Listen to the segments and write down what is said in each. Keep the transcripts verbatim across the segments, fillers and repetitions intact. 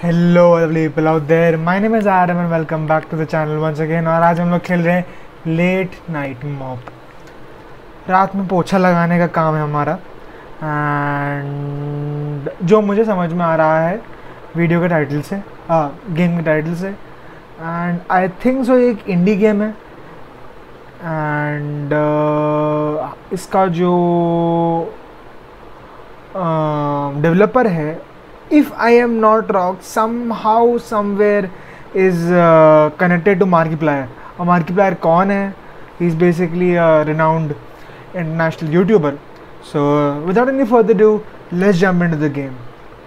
Hello people out there, my name is Aram and welcome back to the channel once again. और आज हम लोग खेल रहे हैं लेट नाइट मॉब। रात में पोछा लगाने का काम है हमारा। एंड जो मुझे समझ में आ रहा है वीडियो के टाइटल से, आ, गेम के टाइटल से, एंड आई थिंक सो एक इंडी गेम है। एंड uh, इसका जो डेवलपर uh, है, if I am not wrong, somehow somewhere is uh, connected to Markiplier. और Markiplier कौन है? He is basically a renowned international YouTuber. So uh, without any further ado, let's jump into the game.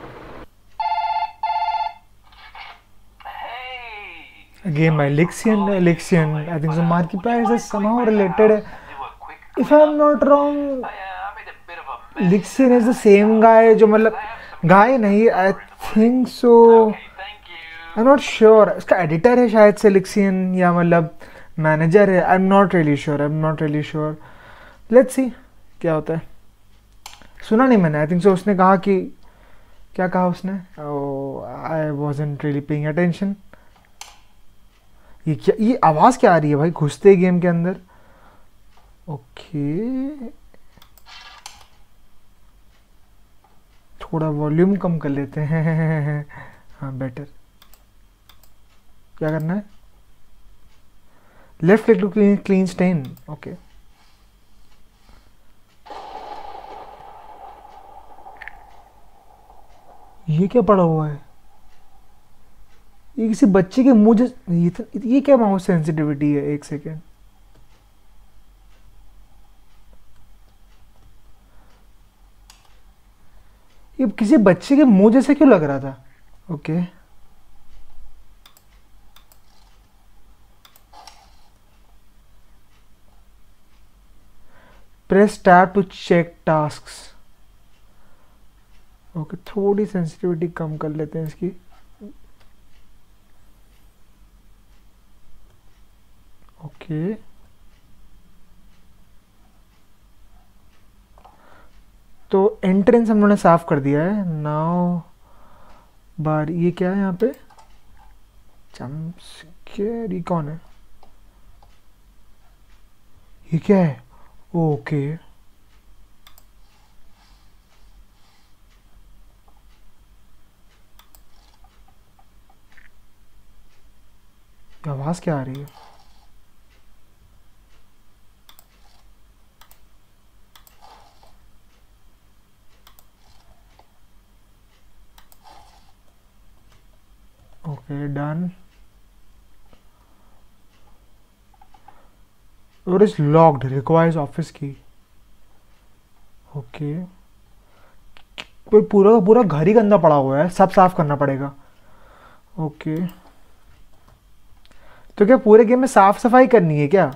A game by Lixian. Lixian. I think so. Markiplier is somehow related. If I am not wrong, Lixian is the same guy जो मतलब guy नहीं, I think so, I am not sure. इसका editor है शायद से लिक्सियन, या मतलब मैनेजर है। I am not really sure, I am not really sure. Let's see क्या होता है। सुना नहीं मैंने। आई थिंक सो उसने कहा कि, क्या कहा उसने? I wasn't really paying attention. ये क्या, ये आवाज़ क्या आ रही है भाई घुसते गेम के अंदर? ओके, थोड़ा वॉल्यूम कम कर लेते हैं। हाँ बेटर। क्या करना है? Left click to clean clean stain. Okay, ये क्या पड़ा हुआ है? ये किसी बच्चे के मुंह जैसे, ये, ये क्या माउस सेंसिटिविटी है? एक सेकेंड। ये किसी बच्चे के मुंह जैसे क्यों लग रहा था? Okay, press tab to check tasks. Okay, थोड़ी सेंसिटिविटी कम कर लेते हैं इसकी। ओके, तो एंट्रेंस हम लोगों ने साफ कर दिया है। नाउ बार, ये क्या है यहाँ पे? Jump scare. ये कौन है? ये क्या है? ओके, आवाज क्या आ रही है? Okay, done. Door is locked, requires office key. Okay, कोई पूरा का पूरा घर ही गंदा पड़ा हुआ है, सब साफ करना पड़ेगा। ओके, तो क्या पूरे गेम में साफ सफाई करनी है क्या?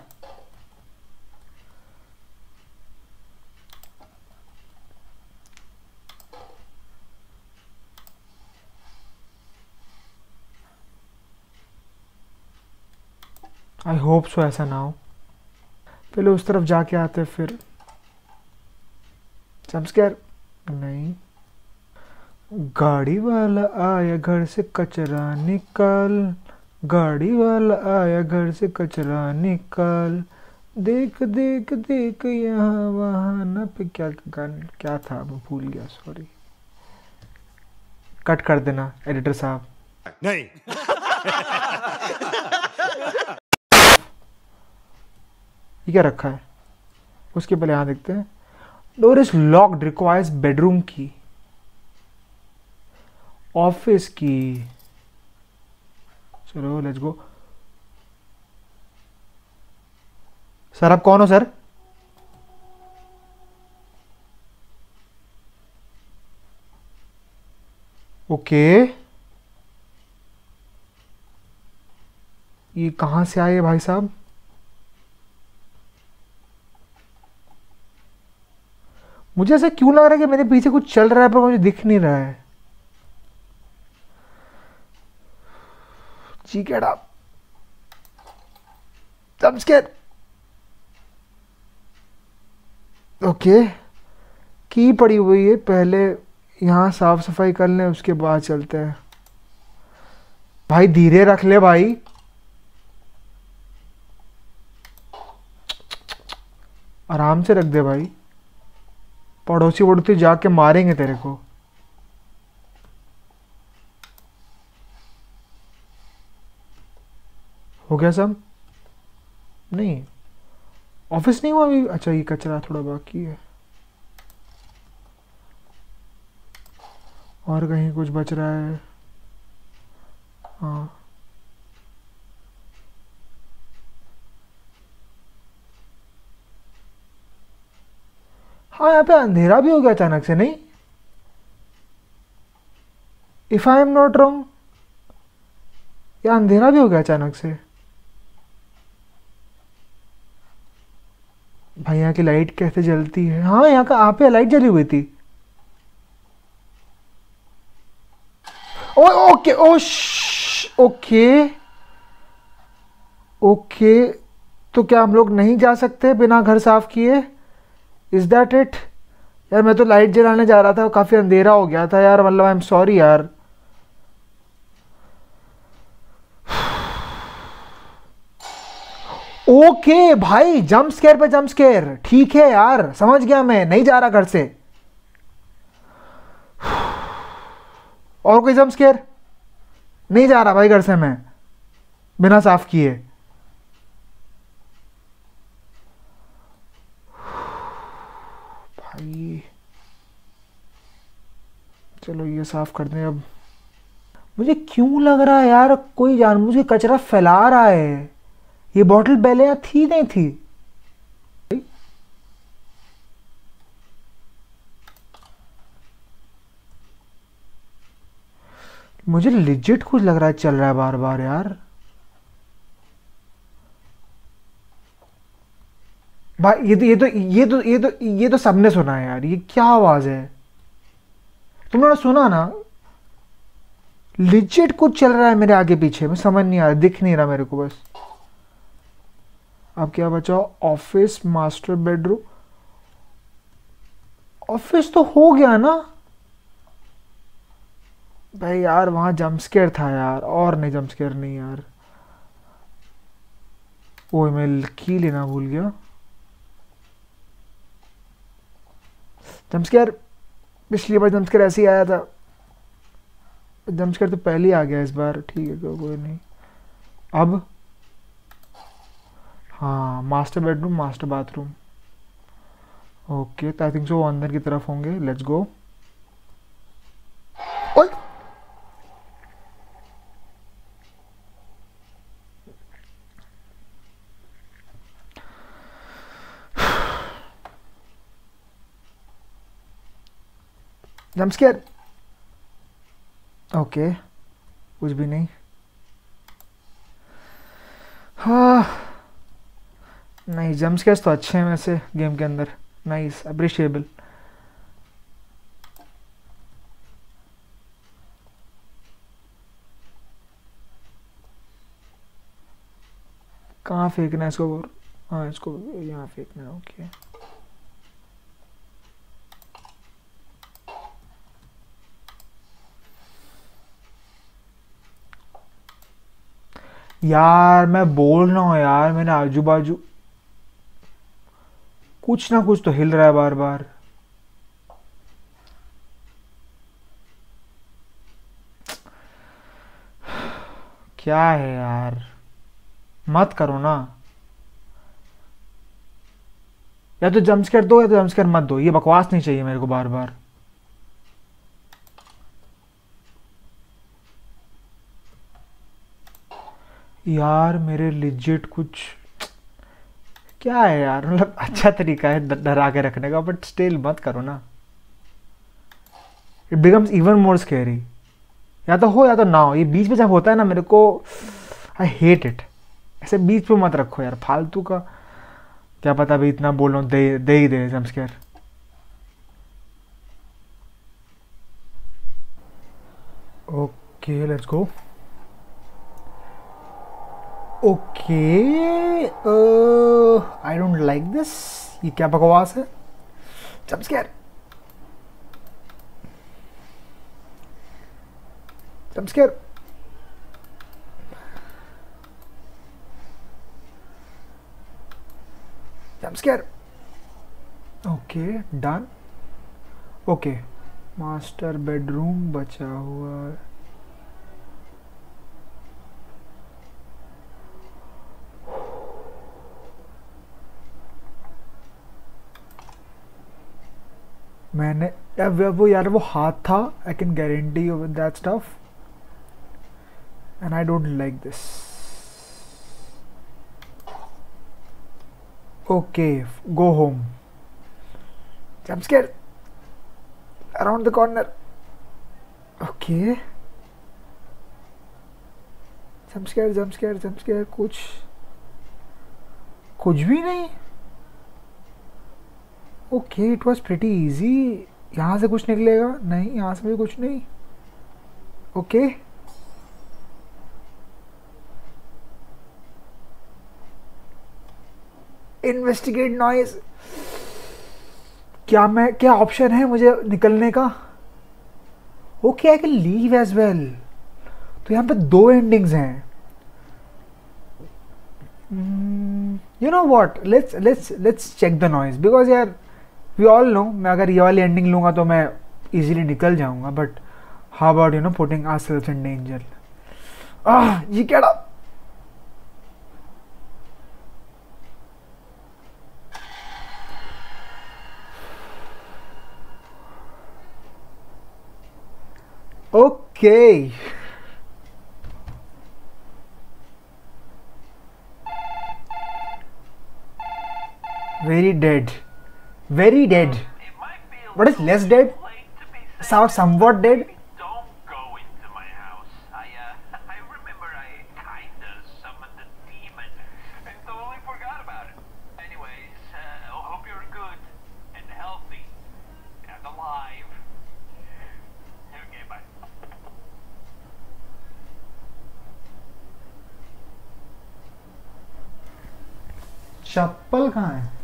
आई होप सो ऐसा ना हो। पहले उस तरफ जाके आते, फिर जंपस्केयर नहीं। गाड़ी वाला आया घर से कचरा निकाल, गाड़ी वाला आया घर से कचरा निकाल, देख देख देख यहाँ वहाँ न पे। क्या गान क्या था, मैं भूल गया, सॉरी। कट कर देना एडिटर साहब। नहीं। ये क्या रखा है? उसके पहले यहाँ देखते हैं। Door is locked, requires bedroom key, office key. चलो लेट्स गो। सर आप कौन हो सर? ओके, ये कहां से आए भाई साहब? मुझे ऐसा क्यों लग रहा है कि मेरे पीछे कुछ चल रहा है पर मुझे दिख नहीं रहा है। जी get up, jump scare. Okay, key पड़ी हुई है, पहले यहाँ साफ सफाई कर लें, उसके बाद चलते हैं। भाई धीरे रख ले भाई। आराम से रख दे भाई, पड़ोसी वड़ोसी जाके मारेंगे तेरे को। हो गया सब? नहीं, ऑफिस नहीं हुआ अभी? अच्छा ये कचरा थोड़ा बाकी है, और कहीं कुछ बच रहा है? हाँ हाँ, यहाँ पे अंधेरा भी हो गया अचानक से, नहीं? If I am not wrong, या अंधेरा भी हो गया अचानक से। भाई यहाँ की लाइट कैसे जलती है? हाँ यहाँ का, यहाँ पे लाइट जली हुई थी। Oh okay, oh okay okay, तो क्या हम लोग नहीं जा सकते बिना घर साफ किए? Is that it? यार मैं तो लाइट जलाने जा रहा था, काफी अंधेरा हो गया था यार, मतलब आई एम सॉरी यार। ओके भाई, जंप स्केयर पे जंप स्केयर, ठीक है यार, समझ गया, मैं नहीं जा रहा घर से। और कोई जंप स्केयर? नहीं जा रहा भाई घर से मैं बिना साफ किए। भाई चलो ये साफ कर दें अब। मुझे क्यों लग रहा है यार कोई जानबूझ के कचरा फैला रहा है। ये बॉटल पहले यहाँ थी नहीं थी? मुझे लिजिट कुछ लग रहा है चल रहा है बार बार यार। भाई ये तो ये तो ये तो ये तो ये तो सबने सुना है यार, ये क्या आवाज है? तुमने सुना ना? लिजिट कुछ चल रहा है मेरे आगे पीछे, मैं समझ नहीं आ रहा, दिख नहीं रहा मेरे को बस। अब क्या बचा? Office, master bedroom. ऑफिस तो हो गया ना भाई यार, वहां जंप स्केयर था यार, और नहीं जंप स्केयर नहीं यार। ओए मैं की लेना भूल गया। जंप स्केयर, पिछली बार जंप स्केयर ऐसे ही आया था, जंप स्केयर तो पहले ही आ गया इस बार, ठीक है को, कोई नहीं। अब हाँ, master bedroom, master bathroom, okay, तो आई थिंक सो वो अंदर की तरफ होंगे। Let's go. ओए जंप स्केयर, ओके, कुछ भी नहीं। हाँ नहीं, जंप स्केयर्स तो अच्छे हैं वैसे गेम के अंदर, नाइस, अप्रिशिएबल। कहाँ फेंकना है इसको? हाँ इसको यहाँ फेंकना है, ओके। यार मैं बोल रहा हूँ यार, मैंने आजू बाजू कुछ ना कुछ तो हिल रहा है बार बार। क्या है यार, मत करो ना। या तो जंप स्केयर दो या तो जंप स्केयर मत दो, ये बकवास नहीं चाहिए मेरे को बार बार। यार मेरे लिजिट कुछ, क्या है यार, मतलब अच्छा तरीका है डरा के रखने का, बट स्टिल मत करो ना, it becomes even more scary. या तो हो या तो ना हो, ये बीच में जब होता है ना मेरे को आई हेट इट। ऐसे बीच पे मत रखो यार, फालतू का। क्या पता अभी इतना बोल रहा हूँ, दे दे ही दे jump scare. Okay let's go. Okay I don't like this, ये क्या बकवास है? Jump scare, jump scare, jump scare. Okay, done. Okay, master bedroom बचा हुआ है. मैंने अब वो यार वो हाथ था. I can guarantee you with that stuff. And I don't like this. Okay, go home. Jump scare. Around the corner. Okay. Jump scare, jump scare, jump scare. कुछ कुछ भी नहीं. Okay it was pretty easy. यहाँ से कुछ निकलेगा? नहीं, यहाँ से भी कुछ नहीं. Okay investigate noise. क्या मैं क्या ऑप्शन है मुझे निकलने का? Okay I can leave as well. तो यहाँ पे दो एंडिंग्स हैं. You know what, let's let's let's check the noise because यार वी ऑल नो मैं अगर ये वाली एंडिंग लूँगा तो मैं इजीली निकल जाऊँगा. But how about you know putting ourselves in danger. Ah ये क्या? Okay very dead. Very dead. What is less dead? So somewhat dead. Don't go into my house. I uh, I remember I kinda summoned the demon and totally forgot about it. Anyways, uh, I hope you're good and healthy and alive. Okay, bye. चप्पल कहाँ है?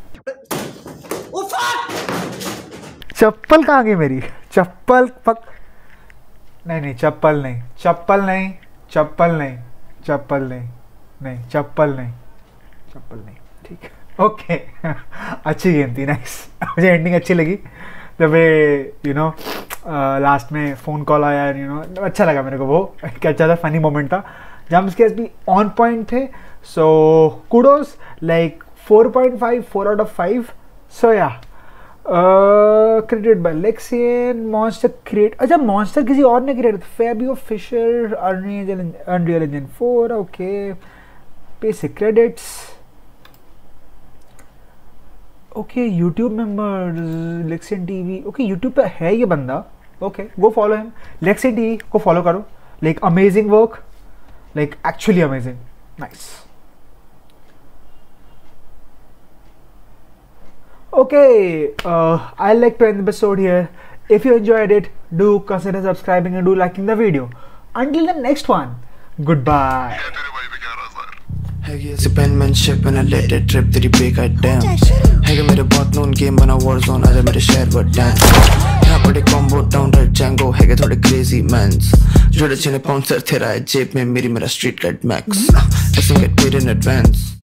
चप्पल कहाँ गई मेरी? चप्पल पक नहीं नहीं चप्पल नहीं, चप्पल नहीं, चप्पल नहीं, चप्पल नहीं, नहीं चप्पल नहीं, चप्पल नहीं. ठीक है ओके. अच्छी गेम थी. नाइस. मुझे एंडिंग अच्छी लगी जब यू नो लास्ट में फ़ोन कॉल आया. यू नो अच्छा लगा मेरे को. वो क्या अच्छा था, फनी मोमेंट था. जंप स्केयर्स भी ऑन पॉइंट थे. So kudos like four point five, four out of five. So yeah created by Lexion. Monster create अच्छा मॉन्स्टर किसी और ने create. Fabio Fisher, Unreal Engine four. Okay basic credits. Okay YouTube members Lexion TV. Okay YouTube पे है ये बंदा. Okay go follow him. Lexion TV को follow करो. Like amazing work, like actually amazing. Nice. Okay, uh, I'd like to end the episode here. If you enjoyed it, do consider subscribing and do liking the video. Until the next one, goodbye. है ऐसी penmanship and I let it trip तेरी बेकार damn. है कि मेरे बहुत known game बना Warzone. आजा मेरे शहर वो dance. यहाँ पड़े combo down right Django. है कि थोड़े crazy mans. जोड़े चने pouncer तेरा है जेब में मेरी मेरा street cred max. Doesn't get paid in advance.